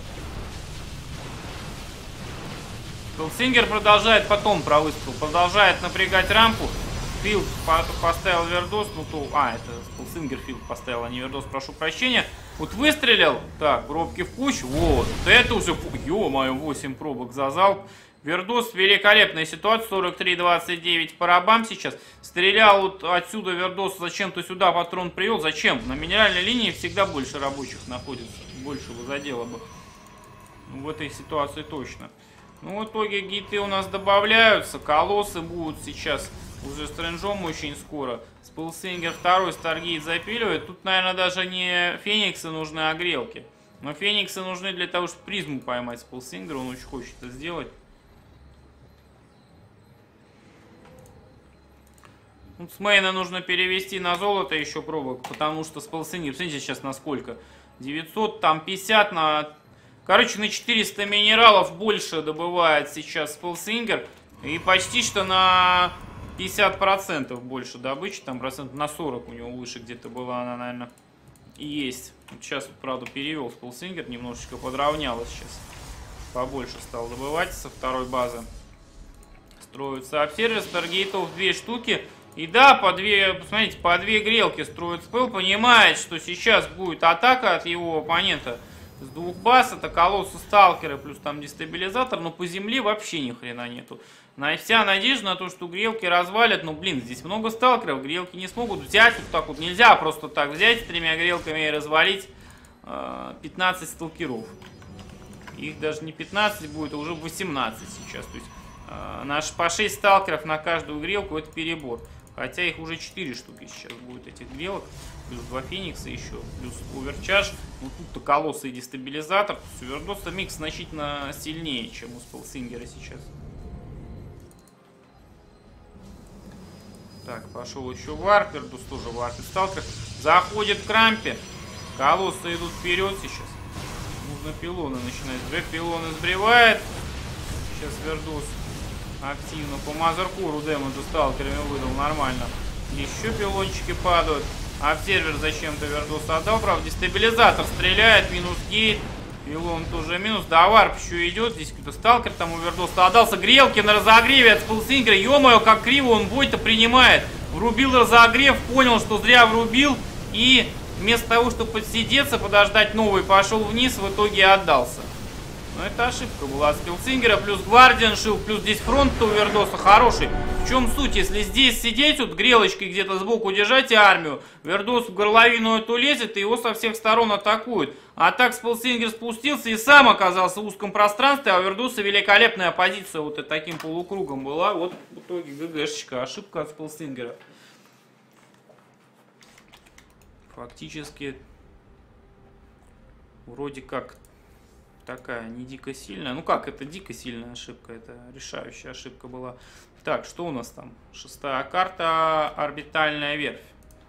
Spellslinger продолжает потом про выстрел. Продолжает напрягать рампу. Филд поставил Вердос. Ну, то... А, это Spellslinger Филд поставил, а не Вердос, прошу прощения. Вот выстрелил. Так, пробки в кучу. Вот. Это уже... Ё-моё, восемь пробок за залп. Вердос, великолепная ситуация. сорок три двадцать девять по рабам сейчас. Стрелял вот отсюда Вердос. Зачем-то сюда патрон привел. Зачем? На минеральной линии всегда больше рабочих находится. Больше бы задело бы. Ну, в этой ситуации точно. Ну, в итоге гиты у нас добавляются. Колоссы будут сейчас уже стрэнджом очень скоро. Spellslinger второй Старгейт запиливает. Тут, наверное, даже не фениксы нужны, а грелки. Но фениксы нужны для того, чтобы призму поймать Spellslinger. Он очень хочет это сделать. Вот с мейна нужно перевести на золото еще пробок. Потому что Spellslinger, смотрите сейчас на сколько. девятьсот, там пятьдесят на... Короче, на четыреста минералов больше добывает сейчас Spellslinger. И почти что на... пятьдесят процентов больше добычи, там процентов на сорок у него выше где-то была она, наверное, и есть. Вот сейчас, правда, перевел Spellslinger, немножечко подравнялось сейчас. Побольше стал добывать со второй базы. Строится обсервер, Старгейтов две штуки. И да, по две, посмотрите, по две грелки строит Спелл, понимает, что сейчас будет атака от его оппонента. С двух баз, это колоссы, сталкеры, плюс там дестабилизатор, но по земле вообще ни хрена нету. На вся надежда на то, что грелки развалят, но, блин, здесь много сталкеров, грелки не смогут взять, вот так вот нельзя просто так взять с тремя грелками и развалить э, пятнадцать сталкеров. Их даже не пятнадцать будет, а уже восемнадцать сейчас. То есть э, наш по шесть сталкеров на каждую грелку это перебор. Хотя их уже четыре штуки сейчас будет, этих грелок. Плюс два феникса еще, плюс оверчардж. Ну тут-то колоссы и дестабилизатор. У Вердоса микс значительно сильнее, чем у Spellslinger сейчас. Так, пошел еще варп. Вердус тоже варп. Сталкер заходит в крампе. Колоссы идут вперед сейчас. Нужно пилоны начинать сбрать. Пилоны сбривает. Сейчас Вердус активно по Мазеркуру дэмэджа сталкерами выдал нормально. Еще пилончики падают. Обсервер зачем-то Вердус отдал. Правда, дестабилизатор стреляет. Минус гейт. Пилон тоже минус. Да, варп еще идет. Здесь какой-то сталкер там у Вердуса отдался. Грелки на разогреве от Спелсингера. Ё-моё, как криво он бой-то принимает. Врубил разогрев, понял, что зря врубил. И вместо того, чтобы подсидеться, подождать новый, пошел вниз, в итоге отдался. Но это ошибка была от Спелсингера. Плюс Гвардиан Шилд, плюс здесь фронт-то у Вердоса хороший. В чем суть? Если здесь сидеть, вот грелочкой где-то сбоку держать армию, Вердос в горловину эту лезет и его со всех сторон атакуют. А так Спелсингер спустился и сам оказался в узком пространстве, а у Вердоса великолепная позиция вот таким полукругом была. Вот в итоге ГГшечка, ошибка от Спелсингера. Фактически вроде как такая не дико сильная. Ну как, это дико сильная ошибка, это решающая ошибка была. Так, что у нас там? Шестая карта, орбитальная верфь.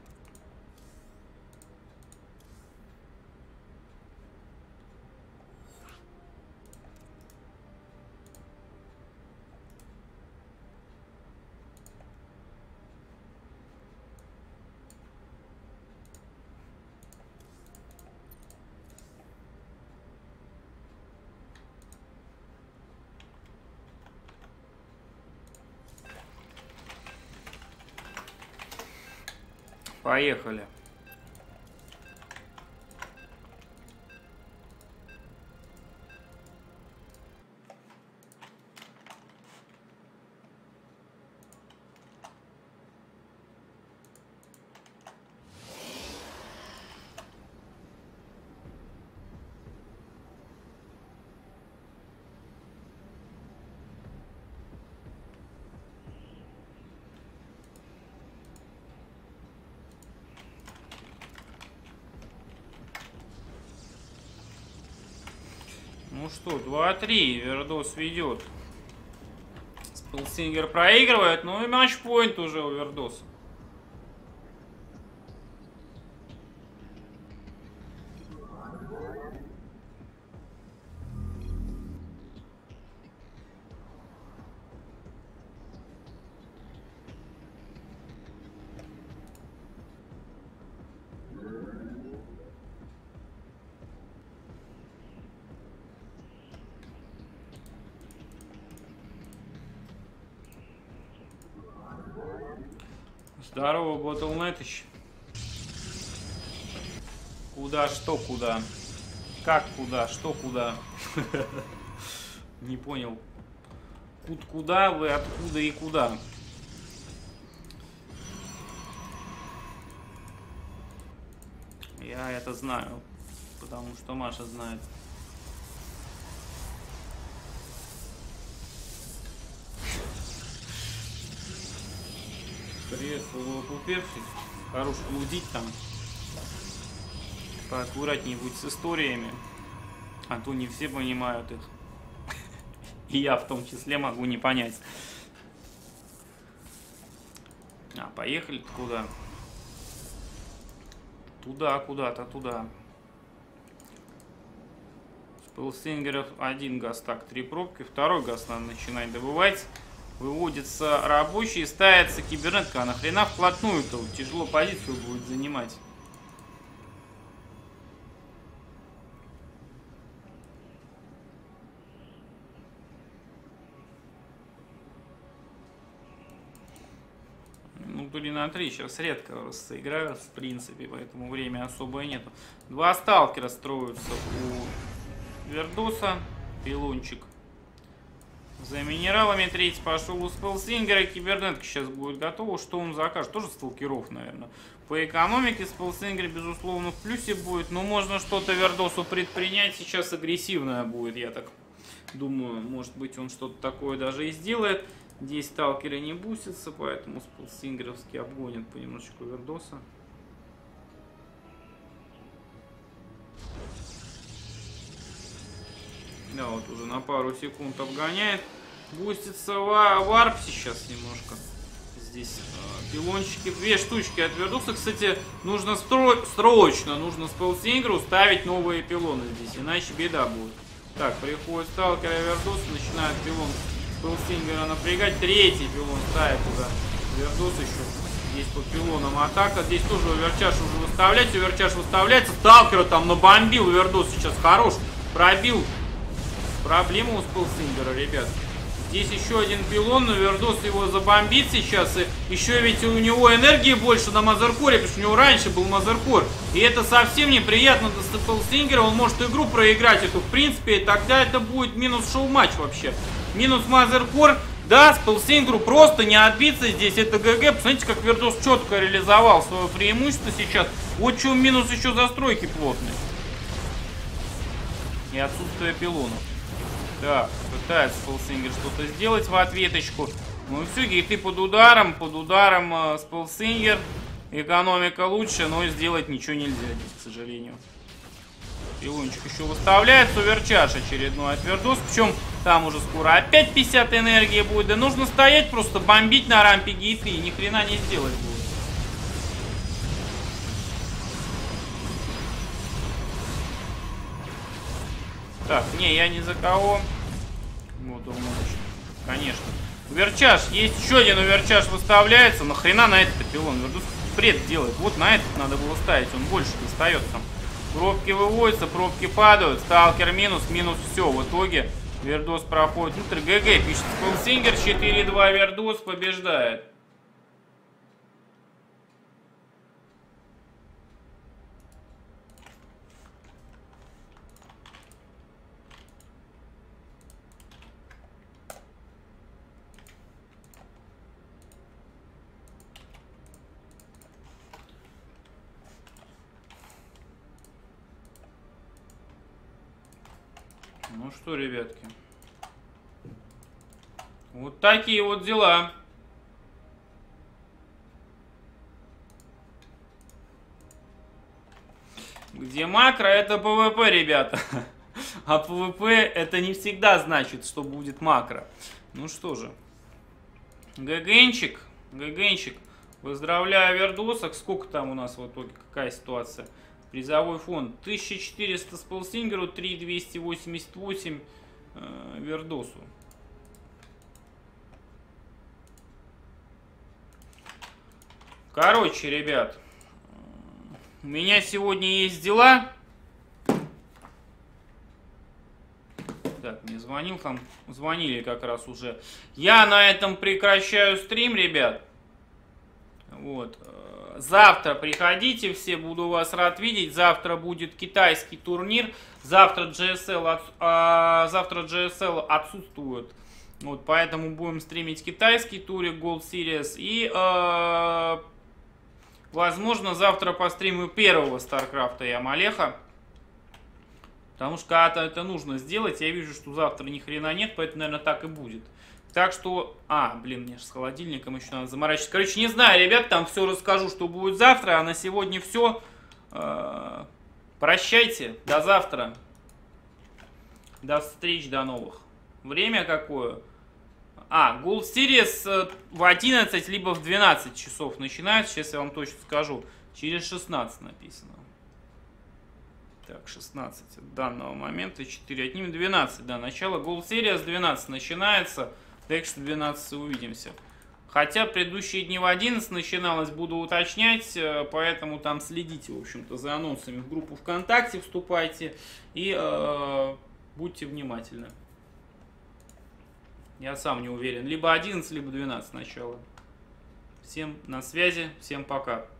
Поехали. Ну что, два-три, Вердос ведет. Спелсингер проигрывает, ну и матчпоинт уже у Вердоса. Здорово, Ботлнетыч. Куда, что, куда? Как, куда, что, куда? Не понял. Кут, куда вы, откуда и куда? Я это знаю, потому что Маша знает. Приехал упевшись. Хорош блудить там. Поаккуратнее будь с историями. А то не все понимают их. И я в том числе могу не понять. А, поехали куда? Туда, куда-то, туда. Спелсингеров один газ, так, три пробки. Второй газ надо начинать добывать. Выводится рабочий, ставится кибернетка. А нахрена вплотную-то? Тяжело позицию будет занимать. Ну, три на три сейчас редко играют, в принципе, поэтому времени особо нету. Два сталкера строятся у Вердоса. Пилончик за минералами, третий пошел у Спелсингера, кибернетка сейчас будет готова. Что он закажет? Тоже сталкеров, наверное. По экономике Спелсингер, безусловно, в плюсе будет, но можно что-то Вердосу предпринять. Сейчас агрессивное будет, я так думаю. Может быть, он что-то такое даже и сделает. Здесь сталкеры не бустятся, поэтому Спелсингеровский обгонит понемножечку Вердоса. Да, вот уже на пару секунд обгоняет. Бустится варп сейчас немножко. здесь э, пилончики. Две штучки от Вердоса. Кстати, нужно стро срочно, нужно Спеллсингеру ставить новые пилоны здесь, иначе беда будет. Так, приходит сталкер Вердос, начинает пилон Спеллсингера напрягать. Третий пилон ставит туда. Вердос еще здесь по пилонам атака. Здесь тоже Оверчаш уже выставлять. Оверчаш выставляется. Сталкера там набомбил. Вердос сейчас хорош. Пробил. Проблема у Спеллсингера, ребят. Здесь еще один пилон, но Вердос его забомбит сейчас. И еще ведь у него энергии больше на Мазеркоре, потому что у него раньше был Мазеркор. И это совсем неприятно для Спеллсингера. Он может игру проиграть эту, в принципе, и тогда это будет минус шоу-матч вообще. Минус Мазеркор. Да, Спеллсингеру просто не отбиться здесь. Это ГГ. Посмотрите, как Вердос четко реализовал свое преимущество сейчас. Вот в чем минус еще застройки плотные. И отсутствие пилонов. Да, пытается Спеллсингер что-то сделать в ответочку. Ну и все, гейты под ударом, под ударом э, Спеллсингер. Экономика лучше, но сделать ничего нельзя здесь, к сожалению. Пилончик еще выставляется, Оверчаш очередной от Вердос. Причем там уже скоро опять пятьдесят энергии будет. Да нужно стоять, просто бомбить на рампе гейты, и ни хрена не сделать будет. Так, не, я ни за кого. Вот он, конечно. Оверчаш, есть еще один Оверчаш выставляется. Нахрена на этот пилон? Вердос пред делает. Вот на этот надо было ставить, он больше достает там. Пробки выводятся, пробки падают. Сталкер минус, минус все. В итоге Вердос проходит внутрь. ГГ пишет Спеллсингер. четыре-два Вердос побеждает. Ну что, ребятки, вот такие вот дела. Где макро, это ПВП, ребята. А ПВП это не всегда значит, что будет макро. Ну что же, ГГнчик, ГГнчик. Поздравляю Вердоса. Сколько там у нас в итоге, какая ситуация? Призовой фонд тысяча четыреста Спеллсингеру, три тысячи двести восемьдесят восемь э, Вердосу. Короче, ребят, у меня сегодня есть дела. Так, мне звонил там, звонили как раз уже. Я на этом прекращаю стрим, ребят. Вот. Завтра приходите, все, буду вас рад видеть. Завтра будет китайский турнир. Завтра джи эс эл, от, а, завтра джи эс эл отсутствует. Вот, поэтому будем стримить китайский турик Gold Series. И, а, возможно, завтра постримю первого Старкрафта и Амалеха. Потому что когда-то это нужно сделать. Я вижу, что завтра ни хрена нет, поэтому, наверное, так и будет. Так что... А, блин, мне же с холодильником еще надо заморачиваться. Короче, не знаю, ребят, там все расскажу, что будет завтра. А на сегодня все. Э-э- прощайте. До завтра. До встреч, до новых. Время какое? А, Gold Series в одиннадцать, либо в двенадцать часов начинается. Сейчас я вам точно скажу. Через шестнадцать написано. Так, шестнадцать от данного момента. четыре отнимем. двенадцать, да, начало. Gold Series двенадцать начинается. Так что двенадцать увидимся. Хотя предыдущие дни в одиннадцать начиналось, буду уточнять, поэтому там следите, в общем-то, за анонсами в группу ВКонтакте, вступайте и э, будьте внимательны. Я сам не уверен, либо одиннадцать, либо двенадцать начало. Всем на связи, всем пока.